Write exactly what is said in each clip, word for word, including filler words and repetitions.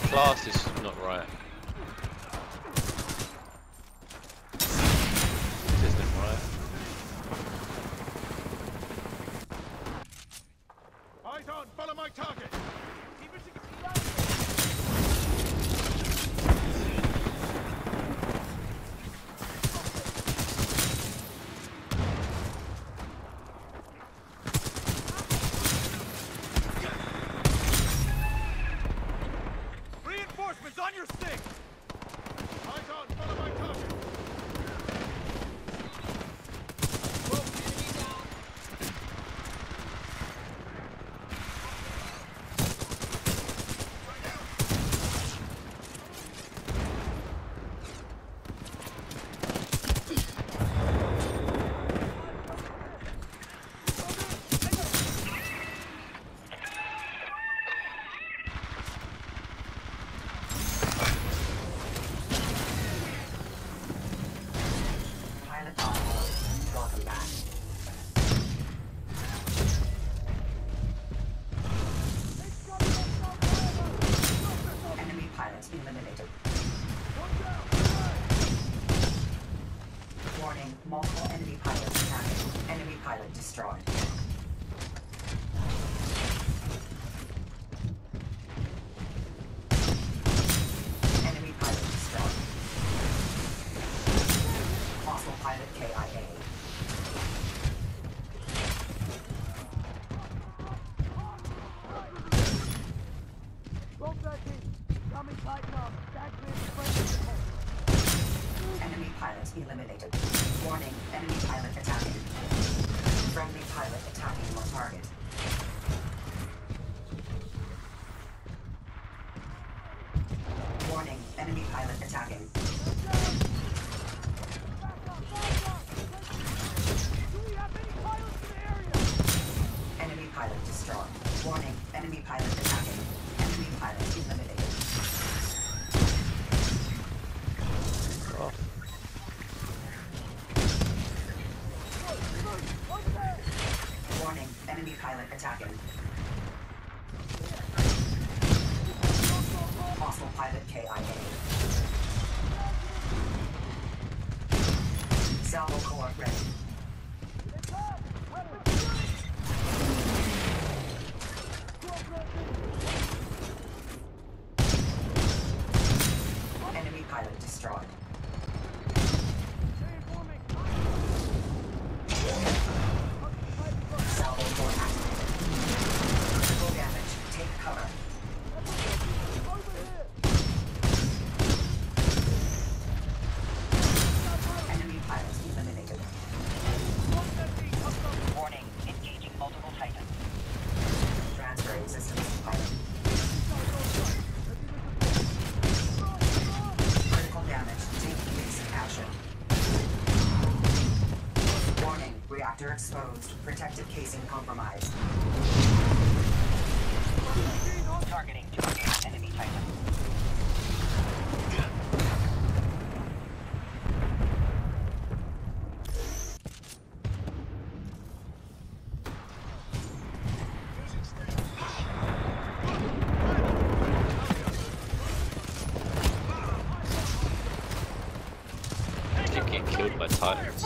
class is not right. This isn't right. Eyes on, follow my target. Keep it together. Reinforcements on your stick. Eyes on, follow my target. Warning, multiple enemy pilots attacking. Enemy pilot destroyed. Enemy pilot destroyed. Hostile pilot K I A. Enemy pilot eliminated. Warning, enemy pilot attacking. Friendly pilot attacking your target. Warning, enemy pilot attacking. Enemy pilot destroyed. Warning, enemy pilot attacking. Enemy pilot eliminated. Oh. Warning, enemy pilot attacking. Hostile pilot K I A. Salvo core ready. Enemy pilot destroyed. Salvo core activated. Critical damage. Take cover. Enemy pilot eliminated. Warning, engaging multiple Titans. Transferring systems to pilot. Critical damage. Take evasive action. Warning, reactor exposed. Protective casing compromised. Targeting to engage enemy Titan. You get killed by Titans.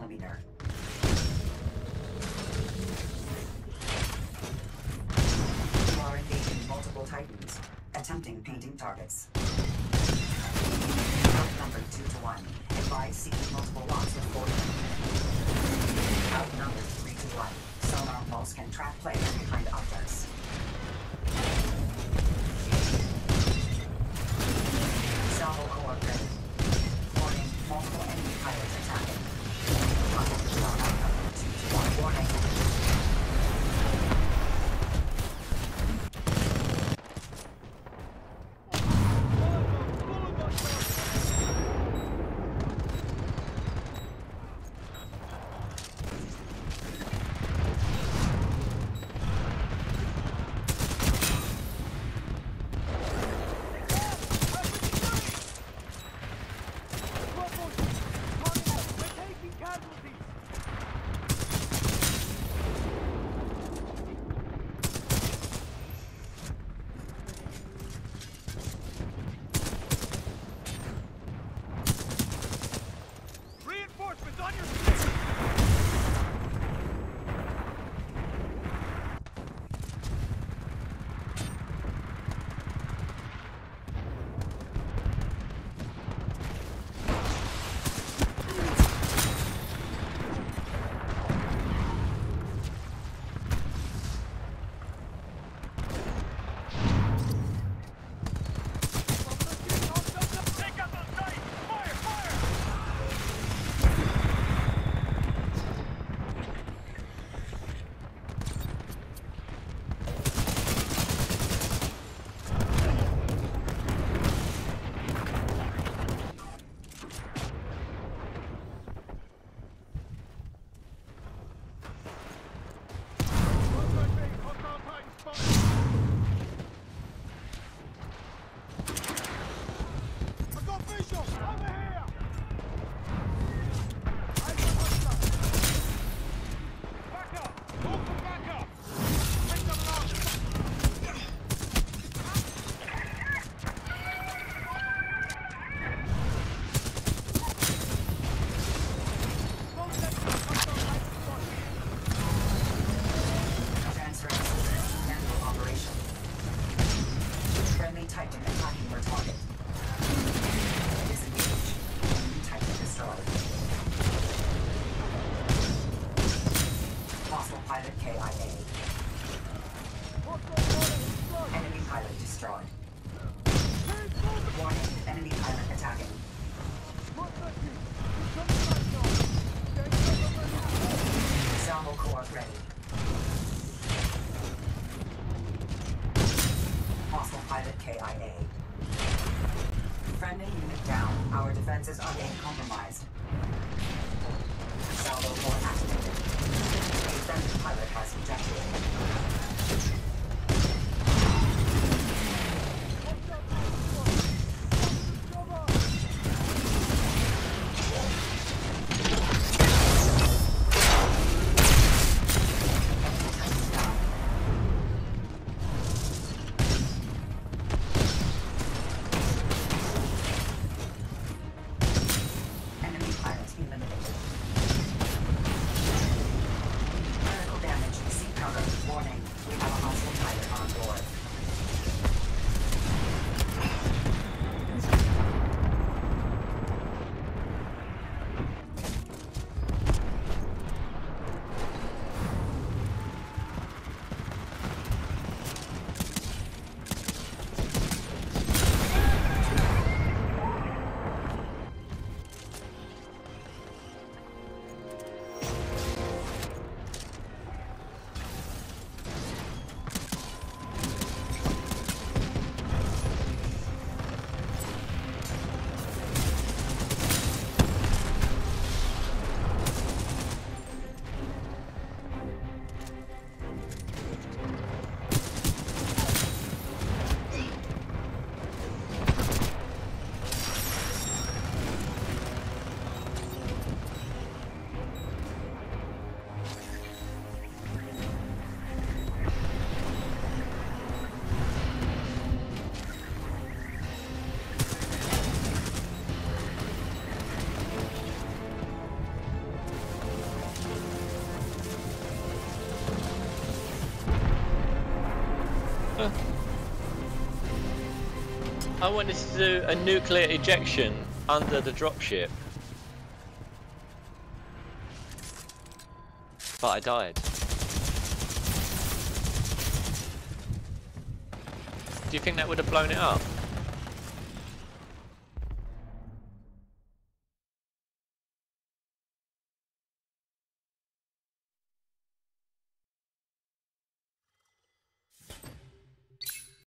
millimeter. You are engaging multiple Titans, attempting painting targets. Outnumbered two to one. Advise seeking multiple locks with four. Outnumbered three to one. Sonar pulse can track players behind objects. Salvo core ready. Warning, multiple enemy pilots attacking. Contact is on outnumbered two to one. Warning. Reinforcements on your six! Take out those sights! Fire! Fire! Titan attacking your target. Disengage. Enemy Titan destroyed. Hostile pilot K I A. Enemy pilot destroyed. Warning, enemy pilot attacking. Salvo core ready. Hostile pilot K I A. Friendly unit down. Our defenses are being compromised. Salvo core activated. A friendly pilot has ejected. Warning. I wanted to do a nuclear ejection under the dropship, but I died. Do you think that would have blown it up?